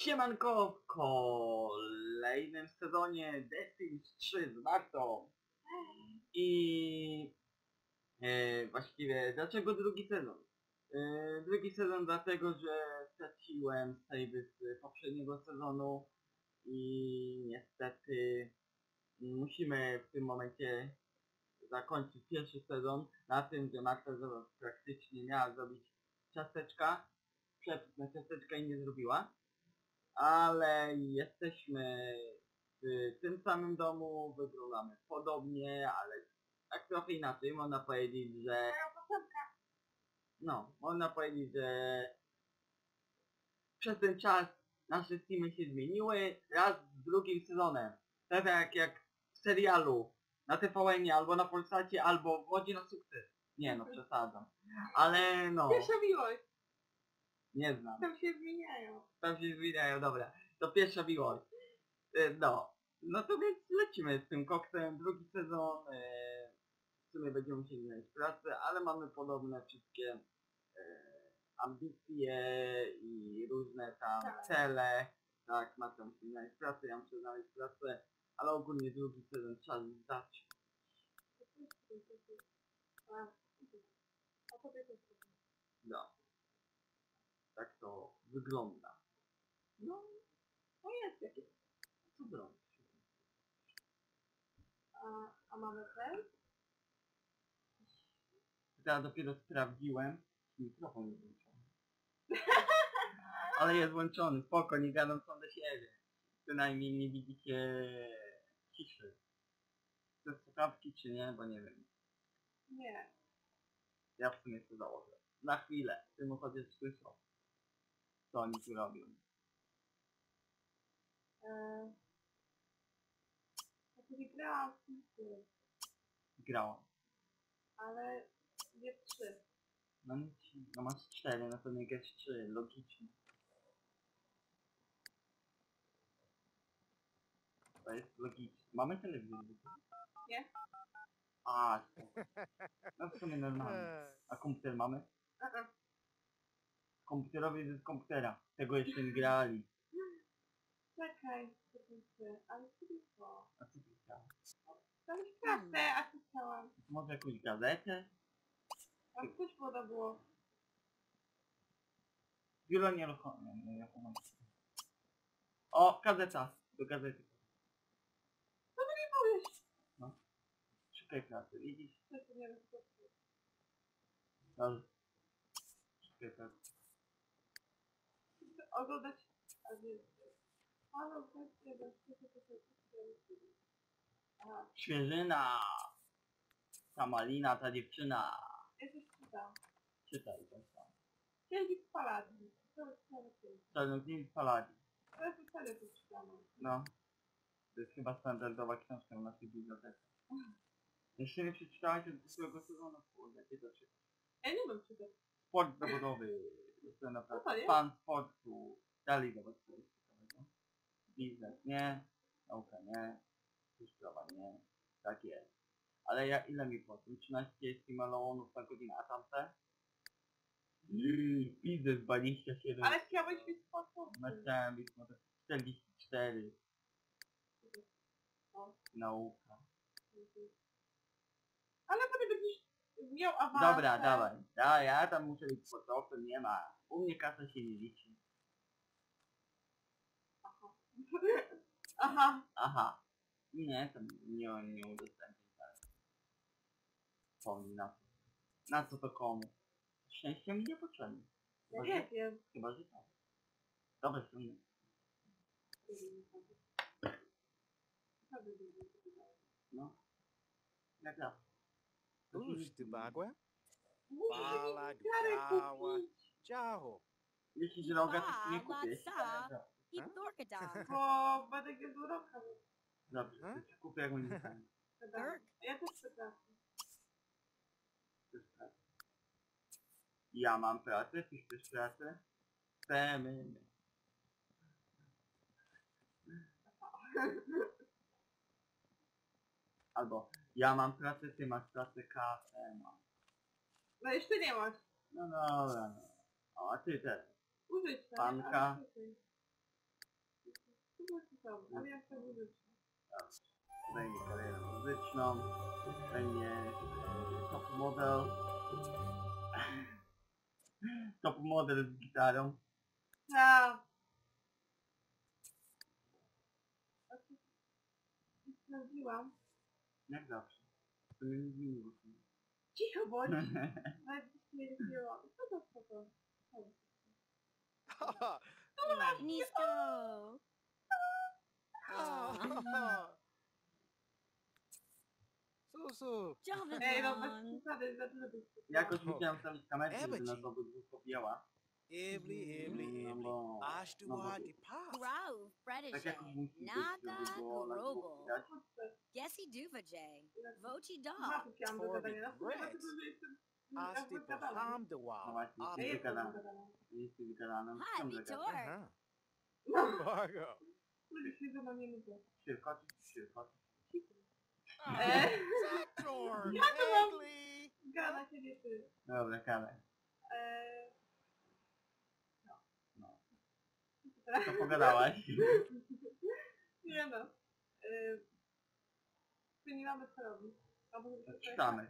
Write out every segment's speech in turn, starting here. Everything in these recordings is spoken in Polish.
Siemanko w kolejnym sezonie The Sims 3 z Martą. I właściwie dlaczego drugi sezon? Drugi sezon dlatego, że straciłem savey z poprzedniego sezonu i niestety musimy w tym momencie zakończyć pierwszy sezon na tym, że Marta praktycznie miała zrobić ciasteczka, przepis na ciasteczka i nie zrobiła. Ale jesteśmy w tym samym domu, wyglądamy podobnie, ale tak trochę inaczej. Można powiedzieć, że... No, można powiedzieć, że przez ten czas nasze teamy się zmieniły raz z drugim sezonem. Tak jak w serialu na TVN-ie, albo na Polsacie, albo w Modzie na sukces. Nie no, przesadzam. Ale no... Pierwsza miłość. Nie znam. Tam się zmieniają. Tam się zmieniają, dobra. To pierwsza miłość. No to więc lecimy z tym koksem. Drugi sezon. W sumie będziemy musieli znaleźć pracę, ale mamy podobne wszystkie ambicje i różne tam cele. Tak, Marta musi znaleźć pracę, ja muszę znaleźć pracę, ale ogólnie drugi sezon trzeba zdać. No. Tak to wygląda. No jest jakieś. Co zrobić? A mamy ten? Teraz dopiero sprawdziłem. Mikrofon jest włączony. Ale jest włączony, spoko, nie gadam sam do siebie. Przynajmniej nie widzicie ciszy. To jest słuchawki czy nie, bo nie wiem. Nie. Ja w sumie to założę. Na chwilę, w tym chociaż słyszą. Co oni tu robią. Ja sobie grałam w Simsy, Grałam. ale nie w 3. No masz 4, no to nie grasz 3, logicznie. To jest logiczne. Mamy telewizję? Nie? A, no w sumie normalnie. A komputer mamy? Komputerowy jest z komputera. Tego jeszcze nie grali. Czekaj, ale sobie to. A co ty chciałeś? Tam jest pracę, a co chciałam? Może jakąś gazetę? Tam coś woda było. Biuro nieruchomości. O, gazeta. Do gazety. No to nie powiesz. No. Szukaj pracy, widzisz? Co to nie rozpocznie. Dobrze. Szukaj pracy. Oglądać. A nie. Halo, kwestia, do Aha, Świeżyna. Ta malina, ta dziewczyna. ja coś czytam. Czytaj to tam. Siedzi w paladii. To jest cały film. Czarnoksięgi z Paladii. To jest wcale to czytamy. No. To jest chyba standardowa książka w naszej bibliotece. Jeszcze nie przeczytałaś od zeszłego sezonu, kurde, gdzie to czytasz? Ja nie wiem czytać. Sport zawodowy. Jestem No to naprawdę jest? fan sportu. Dalej zobacz co jest ciekawego. Biznes nie. Nauka nie. Sprawa nie. Tak jest. Ale ja ile mi płacą? 13 milionów na godzinę, a tamte? Biznes 27. Ale chciałbyś być sportowcem. No chciałem być może 44. No. Nauka. Ale potem będziesz miał awans. Dobra, dawaj. Ja tam muszę być sportowcem, nie ma. U mnie kasa się nie liczy. Aha. Aha. Aha. Nie, to nie udostępnię tak. Pomnij na to. Na co to komu? Szczęście mi nie potrzebne. Ja nie wiem. Chyba, że tak. Dobre strony. No. Jak ja. Uż ty bagłe? Muszę Bala, jakiś garek gała. kupić. Ciacho. Jeśli droga, to nie kupię. I Dorkadon. Bo będę go z uroka. Dobrze, to ci kupię jak będzie tam. Ja też przepraszam. Ja mam pracę, ty chcesz pracę? Chcemy. Albo ja mam pracę, ty masz pracę, kasę mam. No jeszcze nie masz. No dobra, no. O, a ty też. Użyć to. Panka. To było super, ale ja chcę muzyczną. Będzie karierę muzyczną, będzie top model. Top model z gitarą. Ja. Sprawdziłam. Jak zawsze. To mnie nie zmieniło. Cicho bądź. Nawet byś nie wiedziała. Co to? Nisko. Susu. Ej, no bez Jovedan. przesady, za dużo tych Jakoś musiałem stawić kamerkę, żeby Ebeci. nas obydwu pobijała. Ebli, ebli, No ebli. bo... Aż tu no bo ładnie pa. Grove. tak Fredishe. jakoś musi być, Naga żeby było nas dwóch Grobel. widać. Gessi Duvajay. Vochi Dwa Dog. pykiałam do gadania. Na Forbid dlatego, że jestem... Aż ty wygadana. poham de No wow. właśnie, A, Ja jest jestem wygadana. wygadana. Jest wygadana. Hi, Ciągle gada. Vitor. Aha. No, Margo. ludzie się ze mną nie lubią. Świerkoczy. Saturn. Ja to mam. Egli. Gada się nie ty. Dobra, kamer. No. Co pogadałaś? Nie no. Tu nie mamy co robić. Albo żeby się Czytamy.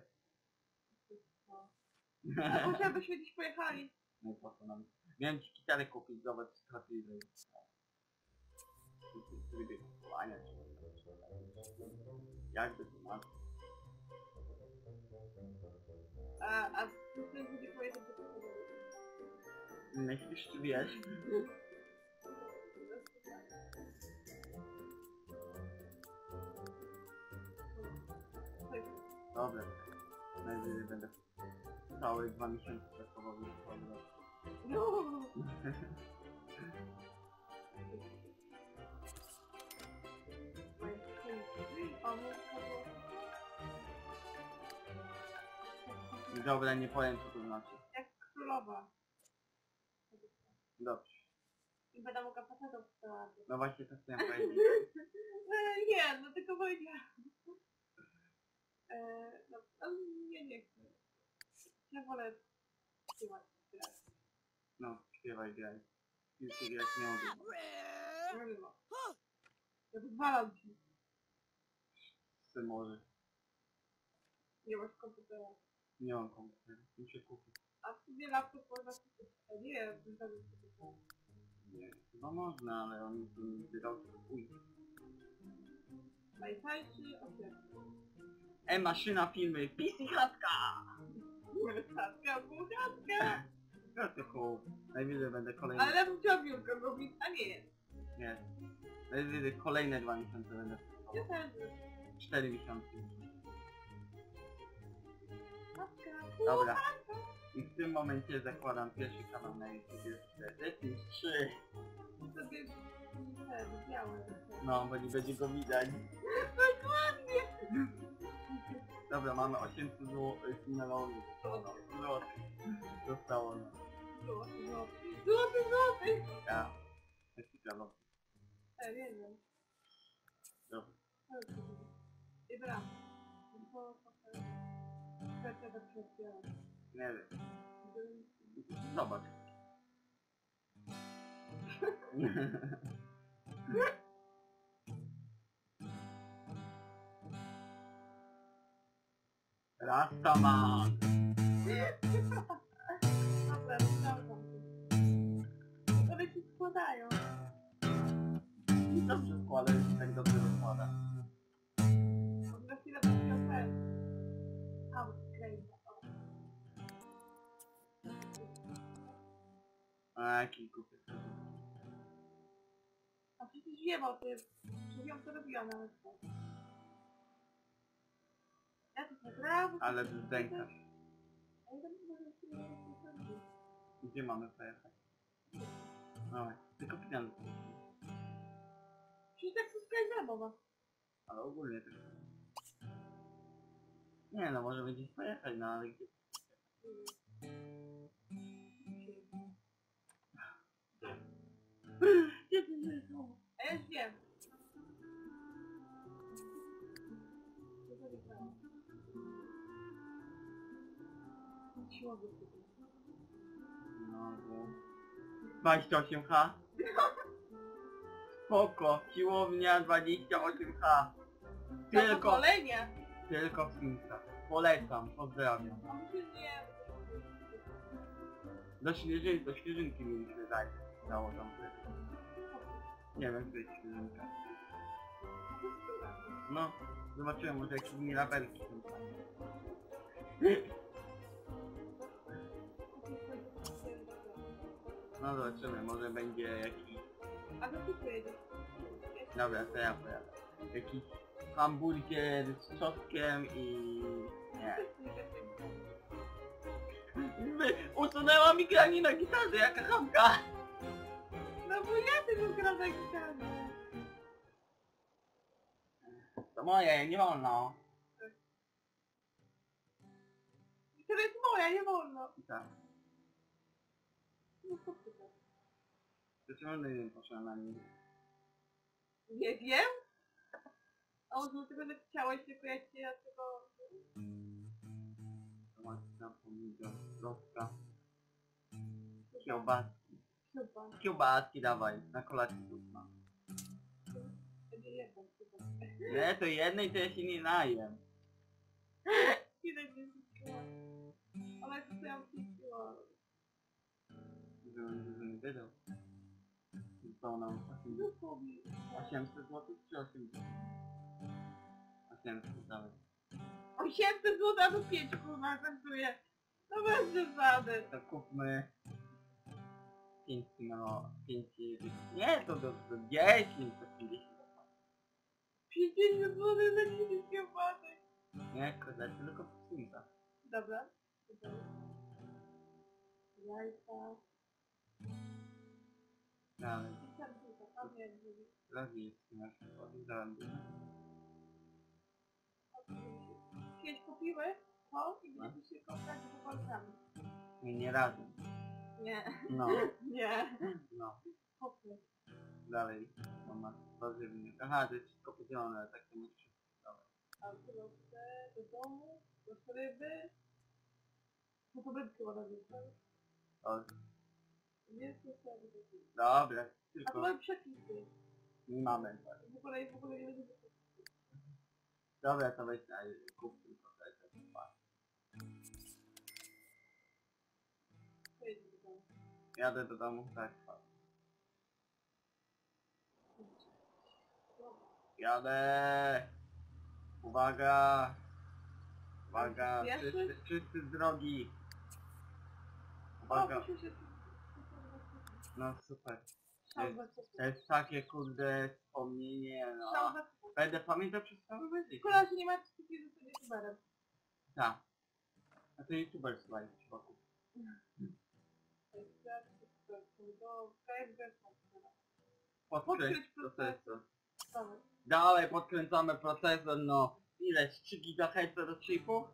pojechać. Musiałybyśmy gdzieś pojechali. No i po co nam? Miałem ci gitarę kupić, zobacz, straty ile jest. Tryby kupowania, jakby to ma. A tu chcesz będzie powiedzieć, że to jest Myślisz, czy wiesz? Dobra. Najwyżej będę całe 2 miesiące pracował już problem. No. Dobra, nie powiem co to znaczy. Jak królowa. Dobrze. I będę mogła facetów wprowadzić. No właśnie to chciałem powiedzieć. Nie, no tylko powiedziałam. No, nie chcę. Ja wolę śpiewać. No, śpiewaj, graj. Już się grać nie umiem. Nie ma. Ja pozwalam ci. Ty może. Nie masz komputera. Nie mam komputera. Muszę kupić. A w sumie laptop można kupić. Nie, to jest komputera. Nie. Chyba można, ale on tu nie wydał. Uj. Najtańszy 8. Maszyna filmy. PC chatka! Chatka, półchatka. No to cool. Najwyżej będę kolejny. Ale ja bym chciała biurkę robić, a nie. Nie. Najwyżej kolejne 2 miesiące będę. Ja też. 4 miesiące. Chatka, Dobra. I w tym momencie zakładam pierwszy kanał na YouTube. Destiny 3. sobie te białe. No, bo nie będzie go widać. Dokładnie. Dobra, mamy 800 finalowych. Złotych. Zostało nam. Złoty. Ja. Jaki kanał. Nie wiem. Dobra. I bram. Bo kwestia do przepięcia. Nie wiem. Zobacz. Rastaman! Dobra, dobra. One się składają. Dobrze składa, jeśli tak dobrze rozkłada. Na chwilę będzie ten. Outcrate. A jaki kupię. A przecież wiem o tym. Że wiem co robiła nawet. Ja to nagrałam. Ale brzdękasz. A ja tam może się nie zrobić. Gdzie mamy pojechać? No, tylko pieniądze. Przecież tak wszystko jest zabawa. Ale ogólnie też. Nie no, może gdzieś pojechać, no ale gdzie? Gdzie ty jechał? A ja już wiem. Co to wygrało? Siłowy sobie. No, bo... 28H? Spoko, siłownia 28H. Tylko w Simsach. Polecam, pozdrawiam. A może nie. Do świeżynki mieliśmy zajść. Dało tam też. Nie wiem, co jest świeżynka. No, zobaczyłem, może jakieś mirabelki są tam. No zobaczymy, może będzie jakiś... A to ty pojedziesz. Dobra, to ja pojadę. Jakiś hamburger z czosnkiem i... Nie. Usunęła mi granie na gitarze, jaka chamka! No bo ja tego gram na gitarze. To moje, nie wolno. To jest moja, nie wolno. Tak. No co ty tak? Dlaczego nie wiem, poszedłem na nim? Nie wiem. A może dlatego, że chciałeś, tylko ja cię tylko... Tomatka, pomidor, prosta. Kiełbaski. Chyba. Kiełbaski dawaj, na kolację słuszna. Nie jestem chyba. Nie, to jednej to ja się nie najem. Ile nie zniszczyła. Ale co ja zniszczyła? Żebym nie wydał. Zostało nam 800 zł czy 80? 800 dawaj. 800 zł, a tu 5 kurwa kosztuje. No bez przesady. To kupmy 5 no 5 nie to do 10 to 50. 50 zł za 10 kiełbasek. Nie, kurde, tylko w Simsach. Dobra. Jajka. Dalej. I tam tylko, tam jak zrobić. Drogi jest nasz podejrzewam. Kiedyś kupiły to i będziemy się kochać z palcami. Nie razem. Nie. No, Nie. no. Kopy. Dalej. No masz warzywnie. Aha, to jest wszystko podzielone, ale tak to masz wszystko. Dobra. A proszę do domu, do ryby. No to będzie chyba na wieczór. Dobrze. Nie jest to sobie. Dobra, A to tylko mamy przepisy. nie mamy. W ogóle nie będzie przepisy. Dobra, to weź na kup tylko te dwa. Pojedzie do domu. Jadę do domu, tak. Jadę! Uwaga! Uwaga! Wszyscy z drogi! O, Uwaga! proszę się. No super. Szałwa To jest takie kurde wspomnienie, no. Szałwa. Będę pamiętał przez całe życie. Szkoda, że nie ma takiego, że to youtuberem. Tak. A to youtuber słuchaj, trzeba kupić. Podkręć procesor. Dalej podkręcamy procesor, no. Ile? 3 GHz do 3,5?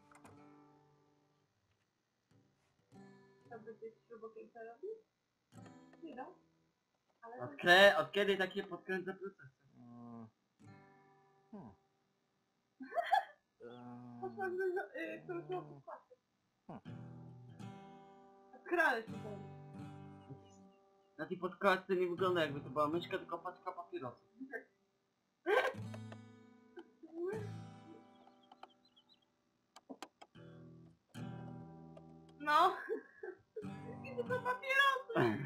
To będzie śrubokręta robił? Nie no. Ale... Od kiedy takie podkręca procesor? Poszłam do... którą trzeba podkładać. Krale się tam. Na tej podkładce nie wygląda jakby to była myszka, tylko paczka papierosów. No. I to są papierosy.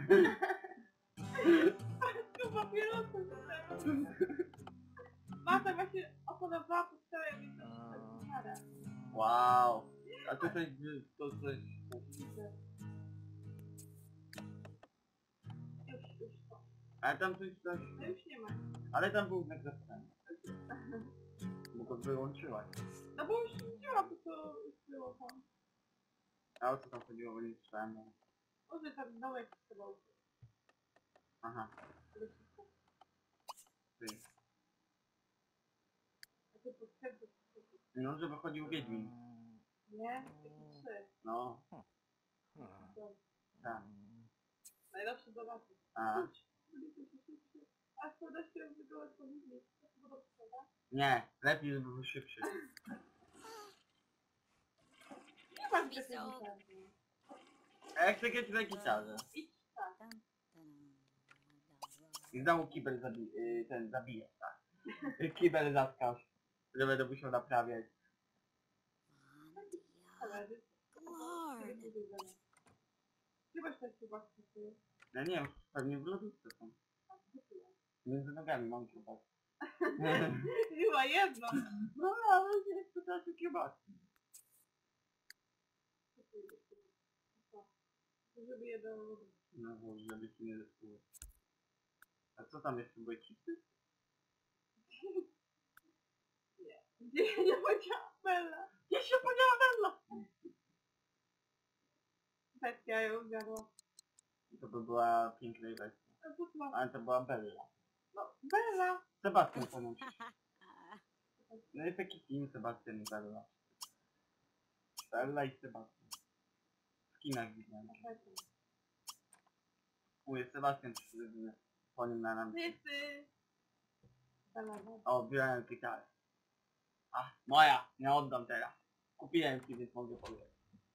Paczka papierosy. Mata właśnie oponowała podstawę mi to stara. Wow. A to coś... Już to. Ale tam coś... No już nie ma. Ale tam był znak zapytania. Bo go wyłączyłaś. No bo już widziała to, co już było tam. A o co tam chodziło, bo nie czytałem. No. Może tam dołek chyba. Aha. Ty. A ty podkręcasz. No, żeby chodził Wiedźmin. Nie? Takie 3. No. Tak. Najlepsze zobaczyć. A. A co da się wyglądać po nich? To do przoda? Nie, lepiej żeby był szybszy. Nie mam takiej gitarze. A jak chcę grać na gitarze? Idź tak. Dun, dun, dun, dun. I znowu kibel ten zabije, tak. Kibel zaskaż, że będę musiał naprawiać. Ale... Glorn. Chyba się chyba wpisuje. Ja nie wiem, pewnie w lodówce są. Między nogami mam kiełbasy. Chyba jedno. No ale nie chcę tacy kiełbasy. Żeby jeden... No bo żeby się nie zepsuły. A co tam jeszcze były chipsy? Gdzie nie powiedziała Bella? Gdzie się podziała Bella? Bestia ją zjadła. To by była piękna wersja. A co tu ma? Ale to była Bella. No, Bella! Sebastian pomóż. No jest taki film Sebastian i Bella. Bella i Sebastian. W kinach widziałem. Mówię, Sebastian przyszedł po nim na nam. Wszyscy! Bella, no. O, wziąłem gitarę. A, moja! Nie oddam teraz. Kupiłem ci, więc mogę powiedzieć.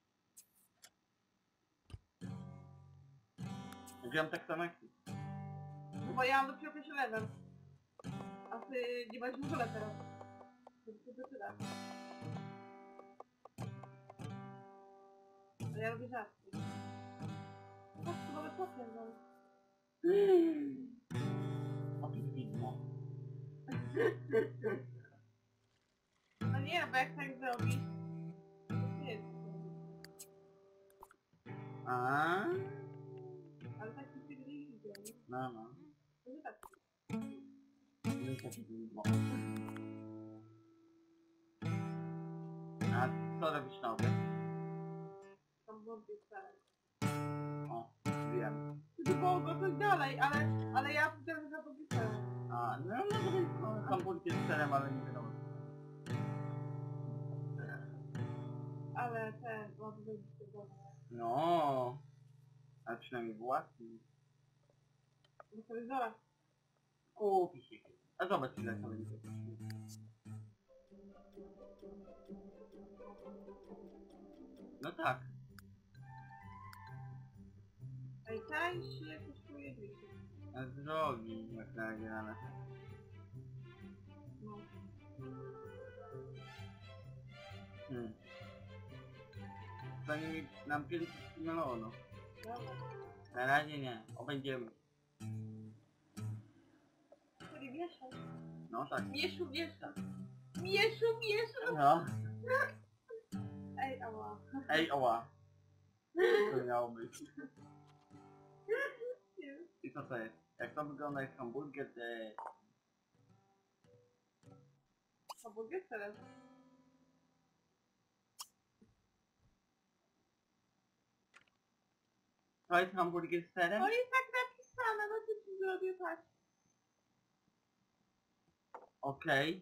Wziąłem tak samo jak ty. No bo ja mam dopiero pierwszy level. A ty nie będziesz w ogóle teraz. To tyle. Ale ja robię żarty. Tak, to nawet popię, no. O, ty widmo. No nie, bo jak tak zrobisz, to nie jest. A, Ale tak się nie idzie, nie? no, no. To nie tak. No i taki widmo. A co robisz na obiad? Tam wątpię stare. O, wiem. To było go coś dalej, ale ja teraz za to pisałem. A, no, hamburger z serem, ale nie wiadomo. Ale ten, ładny będzie dobre. No, ale przynajmniej własny. Do telewizora. Kupi się. A zobacz ile to będzie. No tak. Ej, tańszy kosztuje 200. A z drogi, jak na razie na nas. No. Zanim nam 500 milionów. Dobra. Na razie nie, obędziemy. Czyli mieszaj. No tak. Mieszu, miesza. Mieszu, mieszu. No. Ej, ała. Ej, oła. To miało być. Nie. I co to jest? Jak to wygląda jak hamburger, to jest... Hamburger teraz. To jest hamburger z serem? No jest tak napisane, no co ci zrobię tak. Okej.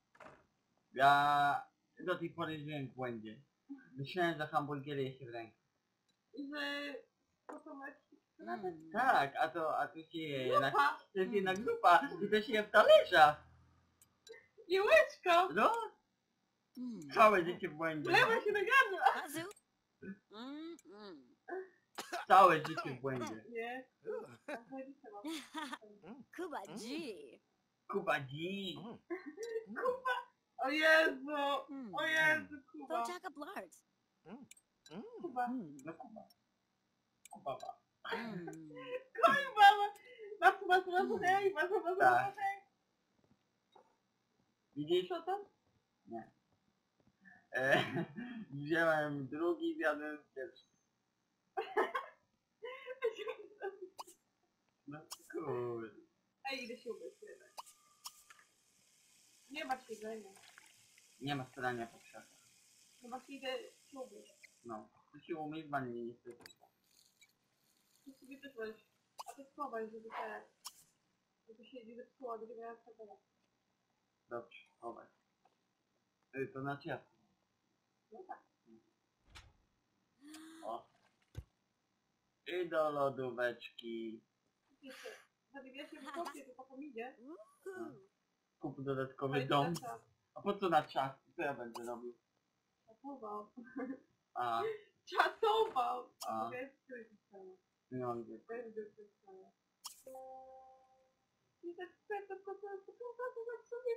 Ja do tej pory żyłem w błędzie. Myślałem, że hamburgery je się w rękę. I że potem jak nawet Tak, a to się je jednak... grupa To jest jedna grupa i to się je w talerzach. i łyczko. No, całe życie w błędzie. Lewa się nagadła. Kazoo. Mm-mm. Całe życie w błędzie. Nie. A zajebiste mam. Kuba G. Kuba G. Kuba. O Jezu. O Jezu, Kuba. Bochaka Blart. Kuba. No Kuba. Kuba ma. Kuba. Masu, hej. Masu, Tak. hej. Widzisz? Co tam? Nie. Wziąłem drugi, zjadłem pierwszy. No kurde. Ej, idę się umyć. Nie ma siedzenia. Nie ma starania po krzakach. No właśnie idę się umyć. No. To się umyj w wannie niestety. Ty sobie też weź. A to schowaj, żeby te... Żeby się nie zepsuło, będzie miała czekać. Dobrze, chowaj. To znaczy ja. No tak. O. I do lodóweczki. Wiecie, zanim ja się wykopię, to potem idzie. Kup dodatkowy dom. A po co na czas? Co ja będę robił? Czasował. A, Czasował! A. Mogę skryć stanie. pieniądze. Będzie skryć stanie. I tak chcę to tak sobie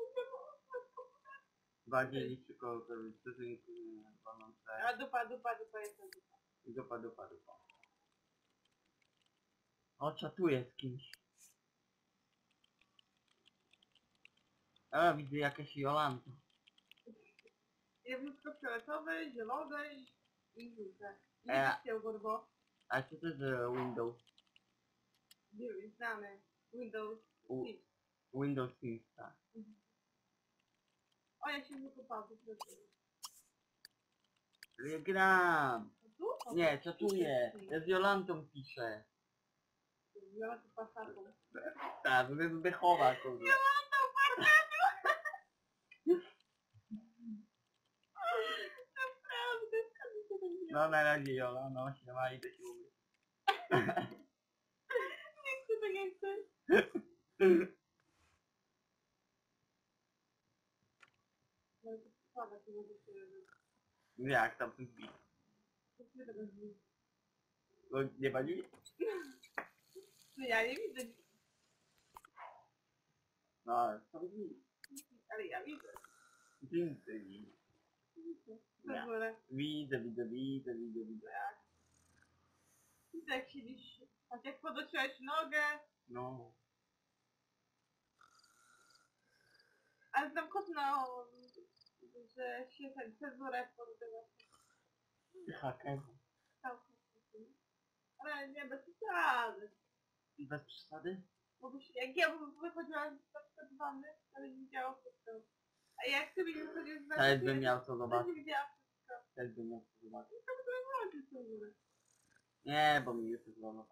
Bardziej niż tylko stosunku wolną A dupa jestem. dupa. O, czatuję z kimś. A, widzę jakaś Jolanta. Jest wszystko fioletowe, zielone i żółte. I E. nie gorbo. A co to za Windows? Nie wiem, znamy. Windows U- 6. Windows Insta. O, ja się wykopałam, po prostu. Ja gram. A tu? O, Nie, czatuję. Ja z Jolantą piszę. Biorę tu pasatą. Tak, wychowa, kurde. Naprawdę, skąd się to wzięło? No na razie Jola, no siema, idę się umyć. Nie chcę. No to słaba się może się robić. Jak tam ten pis? To się tego drzwi. No nie pani? No ja nie widzę, No, to widzę. ale ja widzę. Widzę. Na górę. Widzę. Widzę jak siedzisz. A jak podociłeś nogę. No. Ale znam kot na... że się ten cezurę podbywa. Haker. Ale nie, bez przesady. Bez przesady? Bo byś, jak ja wychodziłam z przykład z wanny, to nie widziała wszystko. A jak ty mi wychodzisz z wanny, Też bym miał co to zobaczyć. nie widziała wszystko. Też bym miał co zobaczyć. To by wyłączyć cezurę. Nie, bo mi już jest wolno.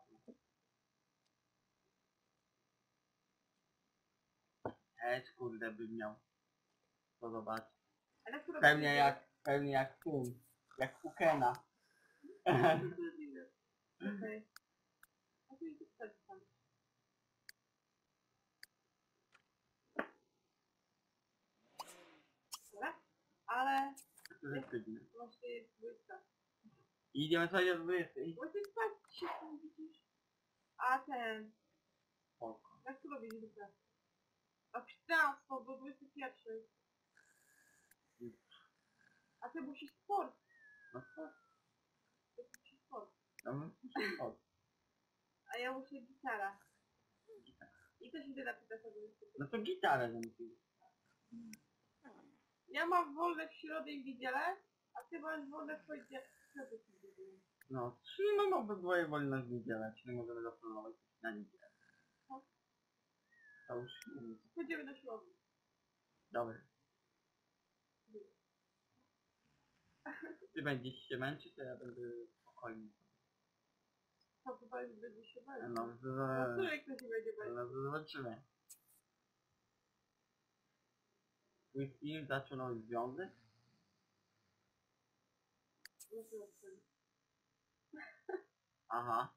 Też kurde bym miał co zobaczyć. Ale co Pewnie jak film. Jak Fukena. Okej. A tu jest coś tam. Dobra? Ale To jest godzinę. właśnie jest 20. Idziemy sobie z 20. Właśnie spać się tu widzisz. A ten, Spoko. jak tu robić zwykle? A 15 do 21. A ty musisz sport. No co? Ty musisz sport. No muszę spoko. A ja muszę gitara. I też idę na 15 do 21. No to gitarę zamówił. Ja mam wolne w środę i w niedzielę, a ty masz wolne w poniedziałek. No, czyli mamy obydwoje wolne w niedzielę, czyli możemy zaplanować coś na niedzielę. To już nie wiem. Pójdziemy na siłownię. Dobra. Ty będziesz się męczyć, to ja będę spokojny. To chyba już będzie się bawić. No, No, której ktoś się będzie bawić? no, zobaczymy. Twój film zaczął nowy związek? No to jest ten. Aha.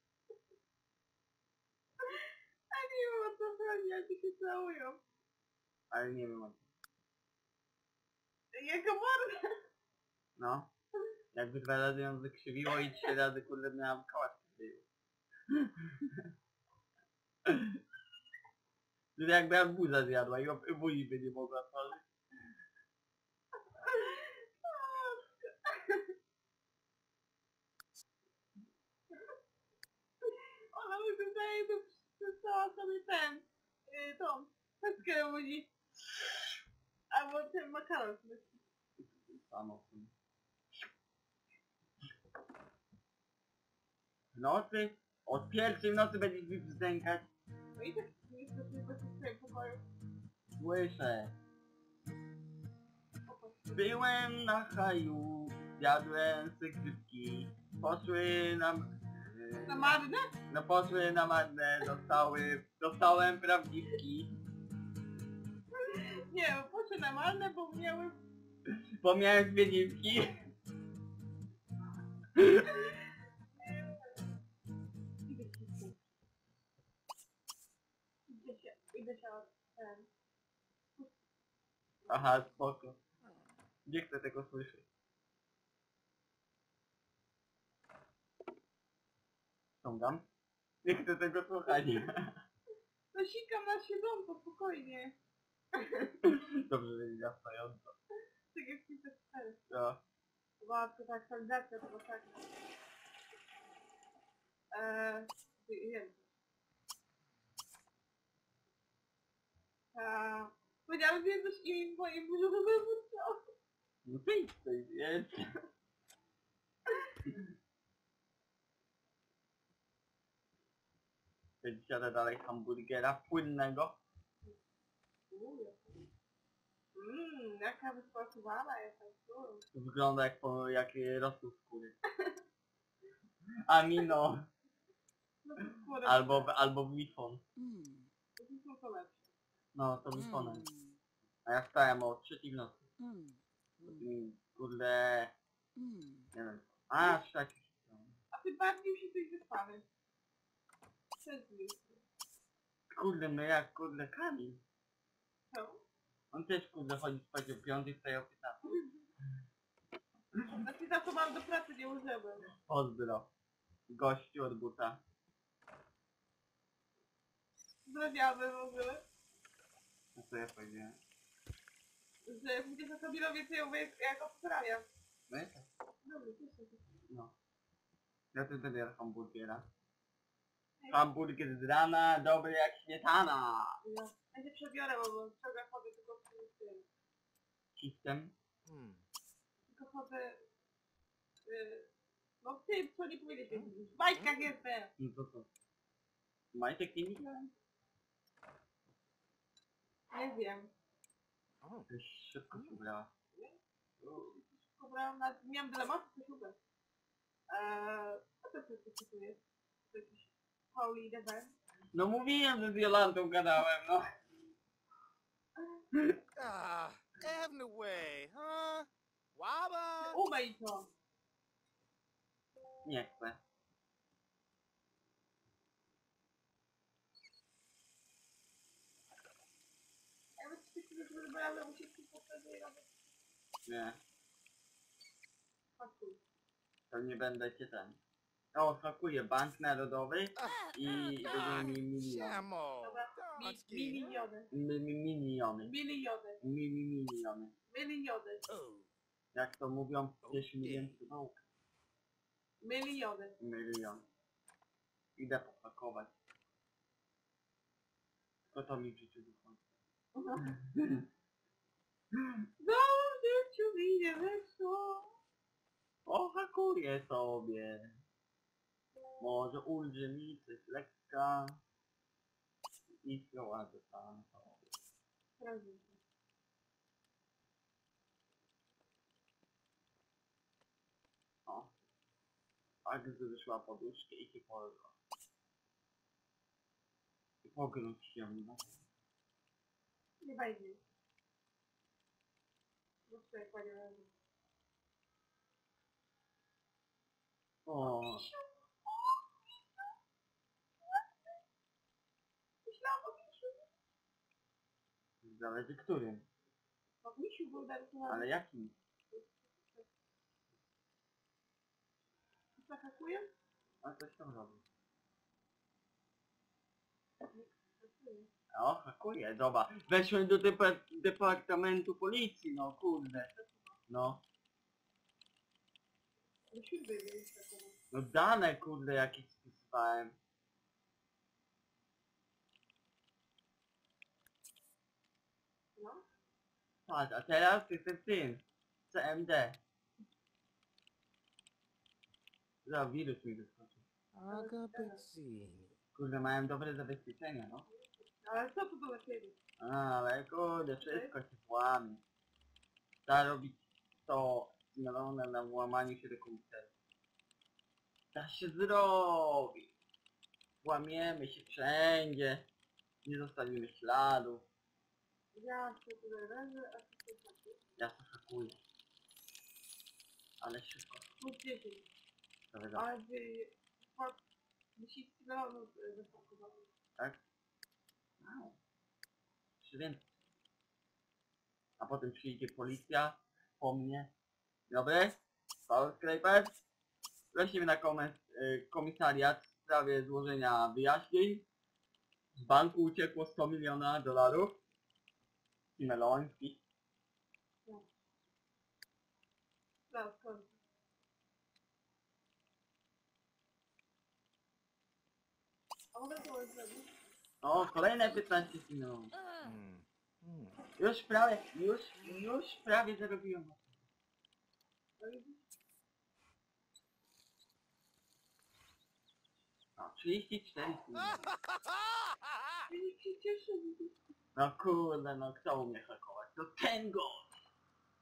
A nie wiem o co chodzi, jak się całują. Ale nie wiem o co. Jaka morda! No. Jakby 2 razy ją wykrzywiło i 3 razy kurde miałam kołacz wyjął. To jakby arbuza zjadła i buzi by nie mogła tworzyć. Ona mi tutaj przestała sobie ten, tą peskę budzi. Albo ten makaron. Samo w sumie. W nocy? Od pierwszej w nocy będziesz mi brzdękać? No i tak jest to tylko w swoim pokoju. Słyszę. Popatrz. Byłem na haju, zjadłem se grzybki. Poszły nam... Na marne? No poszły na marne, dostałem prawdziwki. Nie, poszły na marne, bo miały... Bo miałem dwie dziwki. Idę się ten... Aha, spoko. Nie chcę tego słyszeć. Ściągam. Nie chcę tego słuchać. No sikam na siedząco, spokojnie. Dobrze, że ja stojąco. Tak jak pisać 4. No. Łatwo, tak, aktualizacja, to tak. Wiem. Powiedziałem, że jesteś im moim ulubionym wróciło. No ty coś jest. Siadę dalej hamburgera płynnego. Jaka wyspakowana jest tam Wygląda jak rosół skóry. Amino. Albo wifon. To są to lepsze. No, to wifonem. A ja wstałem o 3 w nocy. Kurde... Nie wiem. A, trzeci. A ty bardziej się coś wyspany. Kurde, no jak kurde Kamil. Co? On też kurde chodzi spać o 5, wstaje o 15. Znaczy za to mam do pracy nie użyłem. Pozdro. Gościu od buta. Zdradziamy w ogóle. No co ja powiedziałem? Że pójdziesz na Kamilowie, to ja mówię, jak go poprawiam. No i tak. Dobry, cieszę się. No. Ja też będę jadł hamburgera. Hamburger z rana, dobry jak śmietana. No. Ja się przebiorę, bo ciągle chodzę tylko w tym. System. Tylko chodzę... no w tym, co nie powiedzieliśmy. W bajkach jestem. No to co? Majtek nie widział? Nie wiem. Też szybko się ubrała. Pobrałam na... Miałam dylemat, to super. A to co tu jest? To jakiś Pauli event. No mówiłem, że z Jolantą gadałem, no. Ah, having a way, huh? Waba! Umyj to! Nie chcę. Ja bym ci tylko wybrała, musisz ci powtórzyć robić. Nie. Pakuj. To nie będę cię ten. O, hakuję Bank Narodowy i będziemy mieli milion. Shamo! Dobra, Donsky. miliony. Miliony. Miliony. Miliony. Miliony. Oh. Jak to mówią, 10 milionów wałk. Miliony. Milion. Idę popakować. Co to mi w życiu wychodzi? Dobrze, ciu mi nie wyszło. Pohakuję sobie. Może ulży mi coś lekka. I prowadzę tam sobie. Prawda. O. Tak wyszła poduszkę i się położyła. I pogróź się, no. Nie będzie. No co, jak panie razu. O. Myślałam o misiu. Zależy którym. O misiu był narysowany. Ale jakim? Zahakuję? A coś tam robi. Hakuję. O, hakuje, dobra. Weszłem do departamentu policji, no kurde. No. Musimy wiedzieć taką. No dane kurde jakieś spisywałem. No. Patrz, a teraz jestem tym. CMD. Za wirus mi wyskoczył. Agapexi. Kurde, mają dobre zabezpieczenia, no. Ale co tu do ciebie? Ale kurde, wszystko się włamie. Trzeba robić to zmienione na włamaniu się do komputerów. Da się zrobić. Włamiemy się wszędzie. Nie zostawimy śladów. Ja się tutaj leżę, a ty się hakuję. Ja to hakuję. Ale szybko. Plus 10. Dobra, Ale musisz milionów zapakować. tak? No. Jeszcze więcej. A potem przyjdzie policja po mnie. Dobry? Paweł Skrajper? Prosimy na komisariat w sprawie złożenia wyjaśnień, Z banku uciekło 100 miliona dolarów. I meloński. Zaraz, kończę. A mogę to zrobić? O, kolejne 15 minut. Hmm. Hmm. Już prawie zarobiłem. No widzisz? O, 34 minut. Widzisz, się cieszę, widzisz? No kurde, no kto umie hakować? To ten gość!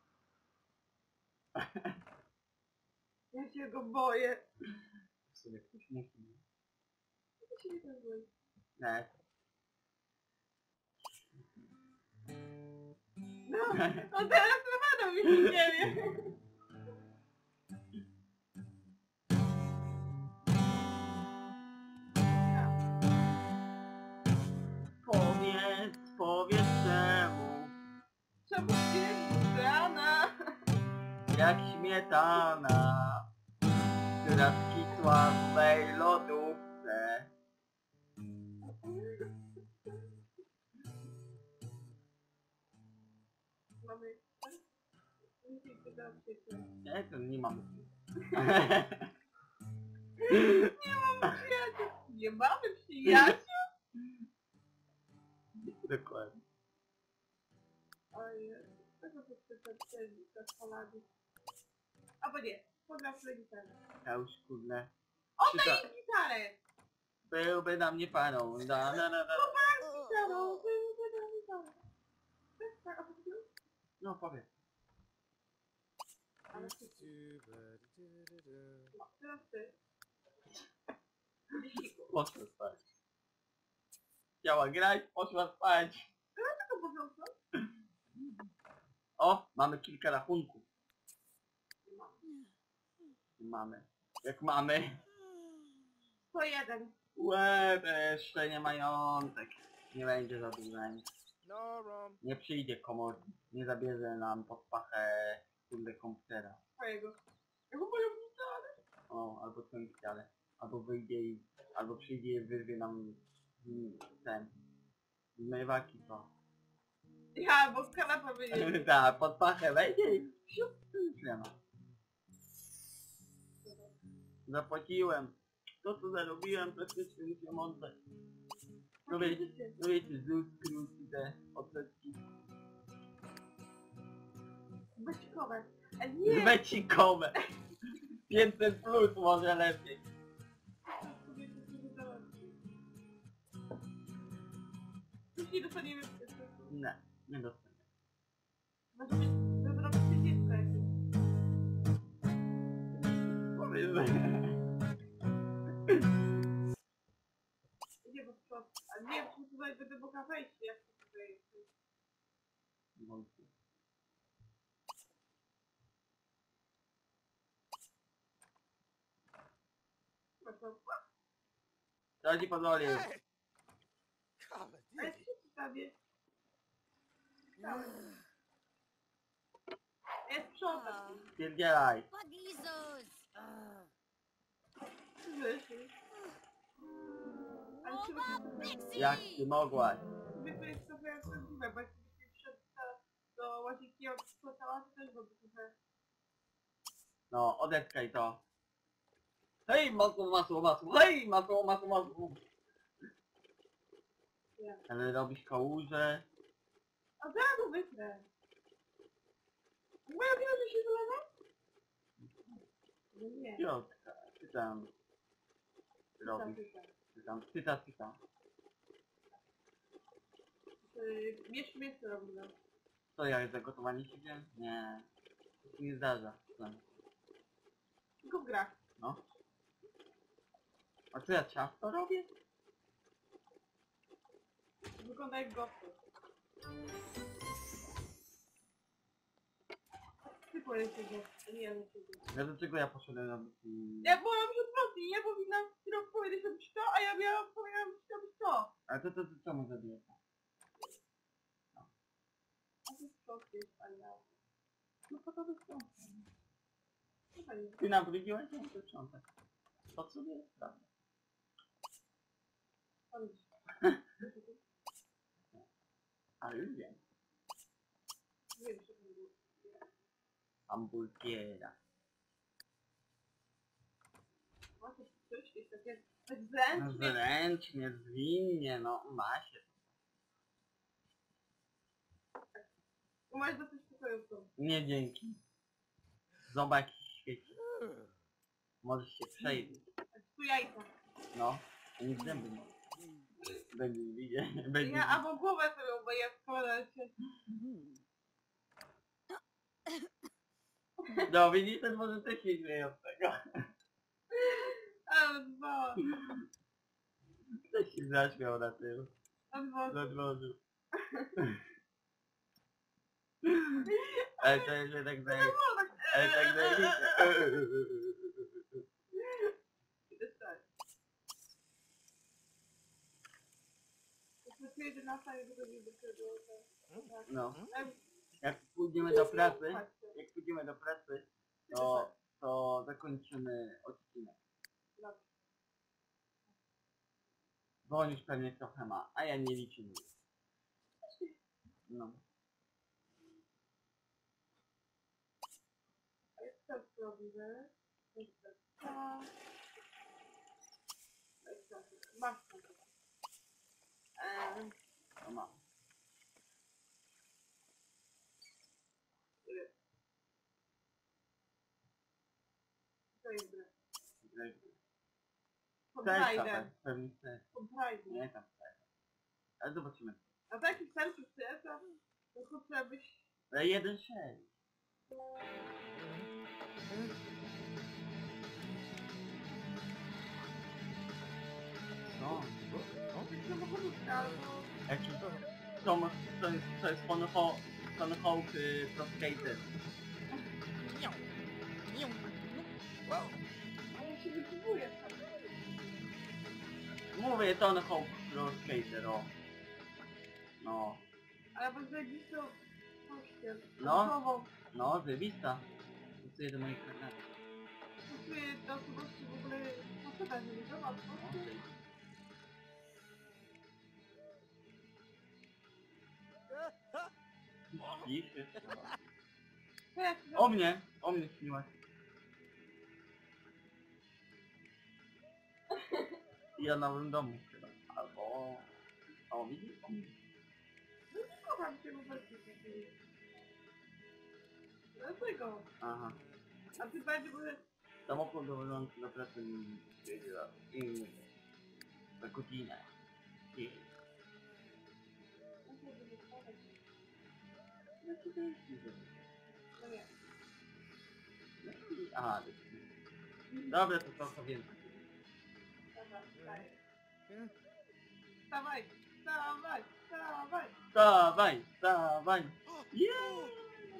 Ja się go boję. W sumie ktoś musi. Ja się nie tak boję. Nie. No, no teraz to będą mi się dzieje. Powiedz czemu, Czemu jest rana? jak śmietana, która skisła w mej lodówce. Mamy... Nie, to nie mamy. Nie mam przyjaciół. Nie mamy przyjaciół. Dokładnie. Ojej, tego to przeczytać te salady. Albo nie, pogram sobie gitarę. Ja już kurde. Oddaj mi gitarę! Byłby na mnie parą. Gitarą, wydam gitarę. Tak, a to ty? No powiedz. Ale ty, Do-ba-do-do-do. no, teraz ty. Poszła spać. Chciała grać, poszła spać. Dlaczego powiązał? O, mamy kilka rachunków. Mamy. Jak mamy. 101. Łe, to jeszcze nie majątek. Nie będzie zadłużenia. No, Rom. Nie przyjdzie komornik. Nie zabierze nam pod pachę kurde komputera. Twojego. Ja chyba ją gitarę. O, albo twoim chciale. Albo wyjdzie i... Albo przyjdzie i wyrwie nam ten... Zmywaki to. Ja, bo kanapa będzie. Tak, pod pachę wejdzie i... Siup, już nie ma. Zapłaciłem. To co zarobiłem, praktycznie musiałem oddać. No wiecie, ZUS, KRUS i te odsetki. Becikowe. A nie! Becikowe. 500 plus może lepiej. Już nie dostaniemy. Nie, nie dostanę. Może być, to zrobić się dziecko jakieś. Powiedz. Nie, bo to... A nie wiem, czy tutaj będę mogła wejść, jak to tutaj jest. Co ci pozwolił? Hey! Golly, A did jak się ciekawie? Jest sprzątam. Pierdzielaj. Pagizos! Wyszli. Ale się Pixie! Jak ty mogłaś? sobie to jest trochę jak prawdziwe, bo jak się wszedł do łazienki od sprzątała, to też byłoby trochę... No, odetkaj to. Hej, masło. Hej, masło. Nie. Ale robisz kałużę. A zaraz wytrę. Moja wina, że się zalewa? No nie. Piotrka, ty tam robisz. Ty tam. Mieszko robimy. Co, ja zagotowanie się dzieje? Nie. To się nie zdarza. Tylko w grach. No. A co ja ciasto robię? Wygląda jak gofry. Ty powiesz tego, nie ja nie tego. Ja do czego ja poszedłem robić? Ja byłam już odwrotnie, ja powinnam rok powiedzieć robić to, a ja powinnam robić to. Ale to co mu zabiję? A to jest to jest, a ja... No po to są. Chyba nie. Ty nabrudziłeś się to sprzątać. To sobie jest prawda. Chodź. Ale już wiem. Nie wiem, co to było. Hamburgiera. Ma coś jakieś takie tak zręcznie. Zręcznie, zwinnie, no ma się. Masz dosyć pokoju w domu. Nie dzięki. Zobacz świeci. Możesz się przejrzeć. Tu jajka. No. Nic zęby nie. Będziesz widzieć. Będziesz Ja albo głowę sobie oboję wkładać. No widzisz, ten może też się śmieje od tego. Ale dwa. Ktoś się zaśmiał na tym. Na Albo dworzu. Ale to jest jednak daje... Ale tak daje... Pracuję 11 i wychodzę do tego. No. Jak pójdziemy do pracy, to zakończymy odcinek. Bo on już pewnie trochę ma, a ja nie liczę nic. No. A jest to zrobimy. Masz to. To mam. To jest grę. Pod Serca, rajdem. pewnie serca. Pod rajdem. Nie tam serca. Ale zobaczymy. A taki sercu serca, to chyba byś... Ale 1-6. No. Jaki to jest Tony Hawk Pro Skater. Ale się wypróbuje. Mówię Tony Hawk Pro Skater, o. No. Ale bo zajebistą kosztem. No. No, zajebista. Pasuje do moich kartach. Pasuje do osobowości w ogóle faceta, żeby zobacz. Ciszy. To jak O mnie śniłaś. I o nowym domu chyba. Albo... O, widzisz? O mnie. No nie kocham cię w ogóle. Dlaczego? Aha. A ty bardziej może... Samochód dowożący do pracy jedzie za godzinę. I... No co to jest? No nie. Aha, dobra, to trochę więcej. Dobra, daję. Wstawaj! Wstawaj! Wstawaj! Dawaj, dawaj! Yeah!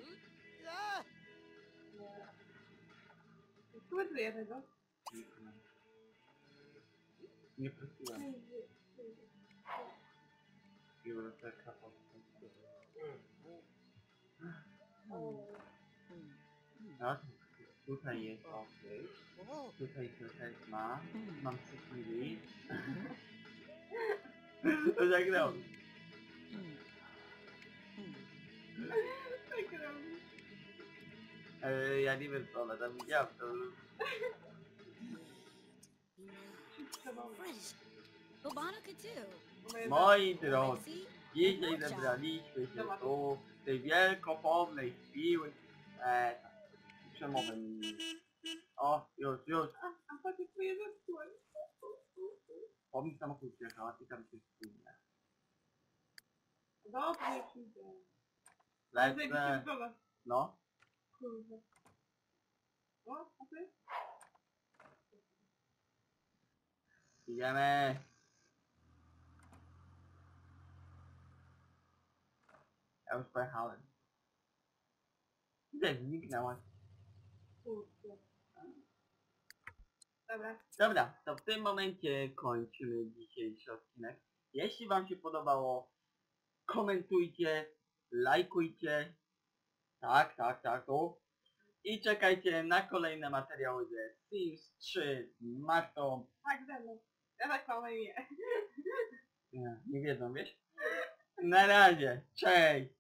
Spłytuję tego. Nie prosiłem. Biblioteka no, tutaj jest okej. Tutaj też ma. Mam przeciwnik. To zagrał. Tak robisz. Ja nie wiem co one tam widziałem, to... Fresh. Bobanica too. Moi drodzy, See? dzisiaj zebraliśmy się tu w tej wielkopomnej chwili. Przemowę mi. O, już. A patrz, twoje zepsułem. Pomnik samochód jechała i tam się wspólnie. Dobrze, przyjdę. Lecę. No. Kurde. O, a ty? Idziemy. Ja już pojechałem. Gdzie zniknęłaś? Kurde. Dobra. Dobra, to w tym momencie kończymy dzisiejszy odcinek. Jeśli wam się podobało, komentujcie, lajkujcie. Tak, tu. I czekajcie na kolejne materiały ze Sims 3 z Martą. Tak, ze mną. Ja tak mam imię. Nie wiedzą, wiesz? Na razie, cześć!